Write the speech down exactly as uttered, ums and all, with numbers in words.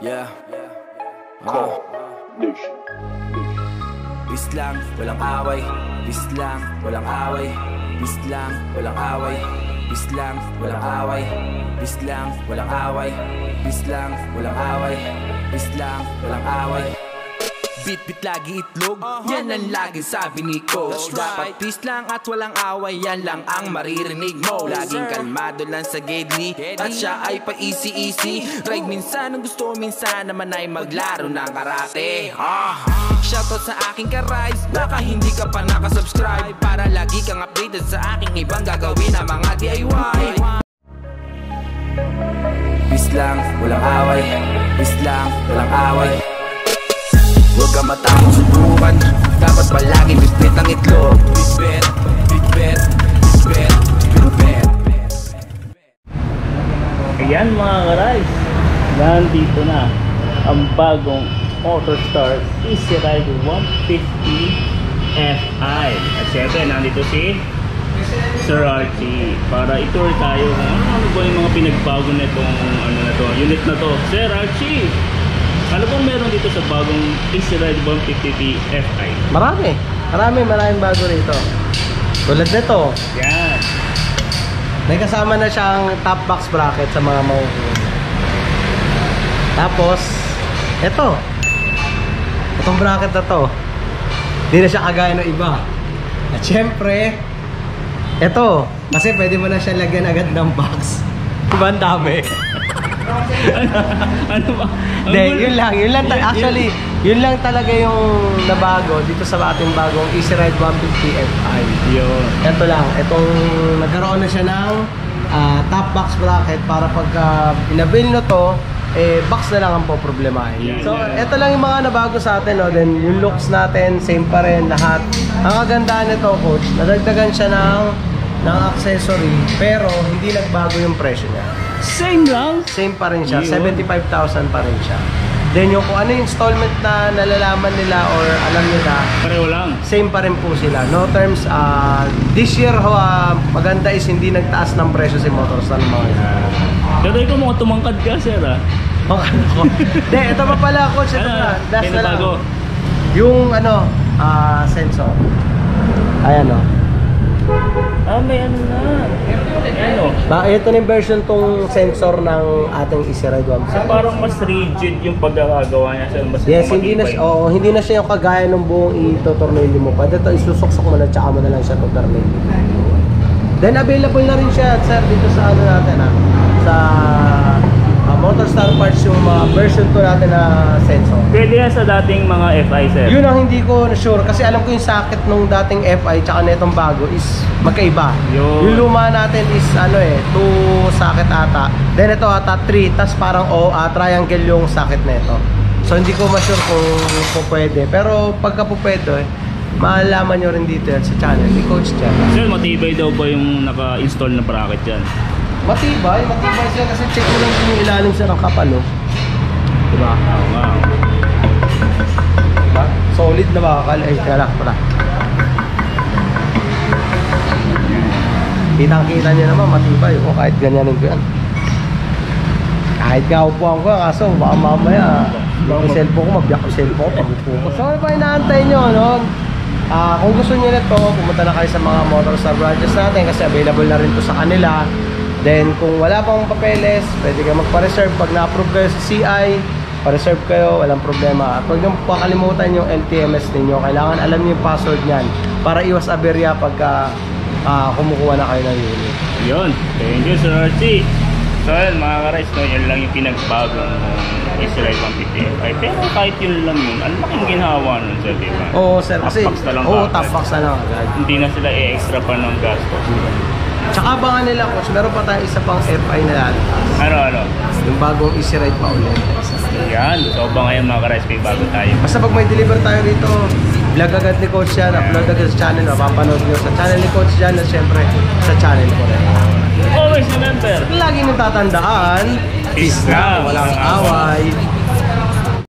Yeah. Ah. Peace lang, walang away. Peace lang, walang away. Peace lang, walang away. Peace lang, walang away. Peace lang, walang away. Peace lang, walang away. Peace lang, walang away. Bit-bit lagi itlog, uh-huh. Yan ang laging sabi ni Coach. Dapat peace lang at walang away, yan lang ang maririnig mo. Laging kalmado lang sa Gedli, at siya ay pa-easy-easy. Ride minsan ang gusto, minsan naman ay maglaro ng karate. ah. Shoutout sa aking ka-rides, baka hindi ka pa nakasubscribe, para lagi kang updated sa aking ibang gagawin na mga D I Y. Peace lang, walang away. Peace lang, walang away. Huwag ka matakot subukan, dapat palagi bit-bit ang itlog. Bit-bit, bit-bit, bit-bit, bit-bit. Ayan mga ka-rides, nandito na ang bagong Motorstar Easy Ride one fifty F I. At syempre nandito si Sir Archie para i-tour tayo kung ano ba yung mga pinagbago na itong ano na to, unit na to. Sir Archie, ano bang meron dito sa bagong Easy Ride one fifty F I? Marami. Marami, maraming bago rito. Tulad nito. Yan. May kasama na siyang top box bracket sa mga mauuwi. Tapos, ito. Itong bracket na to. Hindi na siya kagaya ng iba. At syempre, ito. Kasi pwede mo na siya lagyan agad ng box. Diba ang dami? ano, ano ba? Hindi, yun lang, yun lang, actually, yun lang talaga yung nabago dito sa ating bagong Easy Ride one fifty F I. Yun. Ito lang, itong nagkaroon na siya ng uh, top box bracket para pagka uh, inabil no to, eh, box na lang ang poproblemahin. Yeah, so, yeah. Ito lang yung mga nabago sa atin, no? Then, yung looks natin, same pa rin, lahat. Ang kagandahan nito, coach, nadagdagan siya ng, ng accessory, pero hindi nagbago yung presyo niya. Same lang? Same pa rin siya, seventy-five thousand pa rin siya. Then yung kung ano yung installment na nalalaman nila or alam nila, pareho lang. Same pa rin po sila. No terms, uh, this year ho, uh, maganda is hindi nagtaas ng presyo si Motorstar ng mga yan. Pero ikaw mga tumangkad ka, sir, ha? Hindi, ito pa pala, coach. Ito ano, na, last na lang. bago? Yung ano, uh, sensor. Ayan o. Ah, may ano na. Ano? Ba, ito na yung version tong sensor ng ating Easy Ride one fifty. So, parang mas rigid yung pagkakagawa niya. So, mas yes, hindi na, oh, hindi na siya yung kagaya ng buong ito-tornilyo mo pa. Dito, isusuksok mo na, tsaka mo na lang siya to-tornilyo. Then, available na rin siya, sir, dito sa ano natin, ha? Sa uh, Motorstar parts yung uh, version two natin na sensor. Pwede yan sa dating mga F I, sir? Yun ang hindi ko na sure kasi alam ko yung socket nung dating F I tsaka netong bago is magkaiba. Yun. Yung luma natin is ano eh, two socket ata. Then ito ata three, tas parang o, uh, triangle yung socket neto. So hindi ko ma-sure kung po pwede. Pero pagka po pwede, eh, malalaman nyo rin dito yan sa channel ni Coach Jan. Sir, matibay daw ba yung naka-install na bracket dyan? Matibay, matibay siya kasi check mo lang yung ilalim siya ng kapal, no? Diba? Oo nga. Diba? Solid na bakal. Ay, kala, pala. Kitang-kita niya naman, matibay. O, kahit ganyanin ko yan. Kahit kaupuan ko, kaso baka mamaya yung cellphone ko, mabiyak yung cellphone ko, pamupo ko. So, ano pa inaantay nyo, no? Uh, kung gusto nyo nito, pumunta na kayo sa mga Motorstar branches natin kasi available na rin to sa kanila. Then, kung wala pang papeles, pwede kayo magpa-reserve. Pag na-approve kayo sa C I, pa-reserve kayo, walang problema. At huwag nyo pakalimutan yung L T M S ninyo. Kailangan alam nyo yung password nyan para iwas aberya pagka uh, kumukuha na kayo ng unit. Yun. Thank you, Sir Archie. So, yun, mga ka-rides, no, yun lang yung pinagbago ng Easy Ride one fifty F I. Pero kahit yun lang yun, ano laking ginawa nun, sir, diba? Oo, sir. Kasi, top box na lang oo, top box na lang agad. Hindi na sila e-extra pa ng gastos. Tsaka abangan nila, coach, meron pa tayong isa pang F I na lalabas. Ano, ano? Yung bagong Easy Ride pa ulit. Yan. So, ba ngayon mga ka-rides, may bago tayo. Basta pag may deliver tayo rito, vlog agad ni Coach yan, upload agad sa channel, mapapanood nyo sa channel ni Coach yan at syempre sa channel ko rin. Always remember, lagi nyo tatandaan, peace na, walang away.